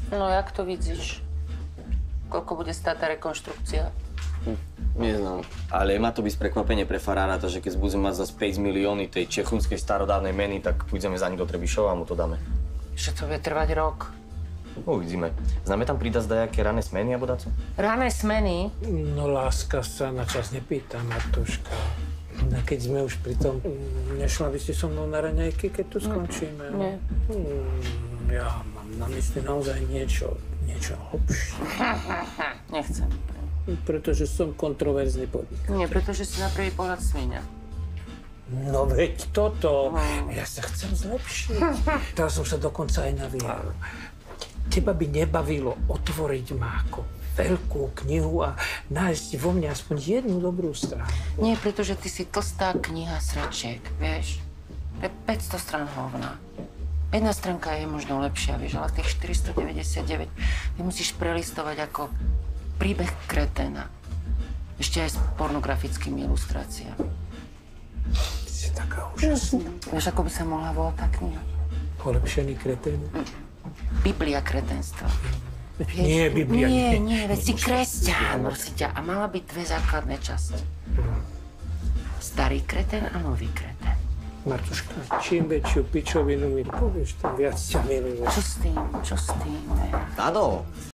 No, jak to vidíš? Koľko bude stáť tá rekonštrukcia? Neznám, ale má to byť prekvapenie pre farára, že keď budeme mať zase 5 milióny tej čechunskej starodávnej meny, tak pôjdeme za ním do Trebišova a mu to dáme. Že to bude trvať rok. Uvidíme. Známe tam pridať dajaké rané smeny alebo daco? Rané smeny? No láska sa na čas nepýta, Martuška. No, keď sme už pri tom, nešla by si so mnou na raňajky, keď tu skončíme? Nie. Ja mám na mysli naozaj niečo hlbšie. Nechcem. Pretože som kontroverzný podnik. Nie, pretože si na prvý pohľad svinia. No veď toto. Ja sa chcem zlepšiť. Teraz som sa dokonca aj navíjal. Teba by nebavilo otvoriť ma ako veľkú knihu a nájsť vo mne aspoň jednu dobrú stranu. Nie, pretože ty si tlstá kniha sračiek, vieš. To je 500 strán hovna. Jedna stránka je možno lepšia, vieš, ale tých 499 ty musíš prelistovať ako príbeh kreténa. Ešte aj s pornografickými ilustráciami. Ty si taká úžasná. Vieš, ako by sa mohla volať tá kniha? Polepšený kretén. Biblia kretenstva. Nie, Biblia nie. Nie, veď si kresťan, prosím ťa. A mala byť dve základné časti. Starý kreten a nový kreten. Martuška, čím väčšiu pičovinu mi povieš, tým viac ťa milujem. Čo s tým? Tado,